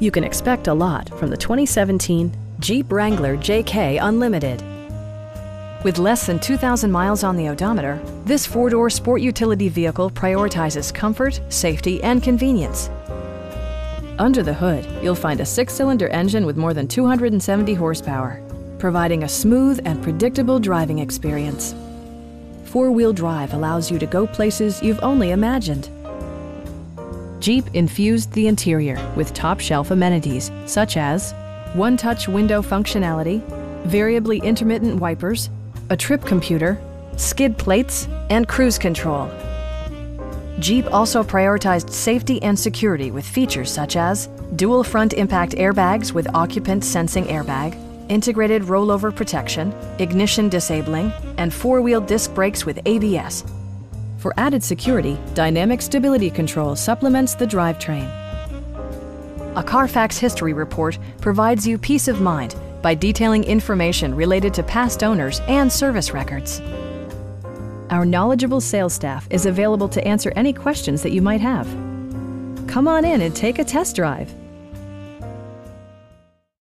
You can expect a lot from the 2017 Jeep Wrangler JK Unlimited. With less than 2,000 miles on the odometer, this four-door sport utility vehicle prioritizes comfort, safety, and convenience. Under the hood, you'll find a 6-cylinder engine with more than 270 horsepower, providing a smooth and predictable driving experience. Four-wheel drive allows you to go places you've only imagined. Jeep infused the interior with top-shelf amenities such as one-touch window functionality, variably intermittent wipers, a trip computer, skid plates, and cruise control. Jeep also prioritized safety and security with features such as dual front impact airbags with occupant sensing airbag, integrated rollover protection, ignition disabling, and four-wheel disc brakes with ABS. For added security, dynamic stability control supplements the drivetrain. A Carfax history report provides you peace of mind by detailing information related to past owners and service records. Our knowledgeable sales staff is available to answer any questions that you might have. Come on in and take a test drive.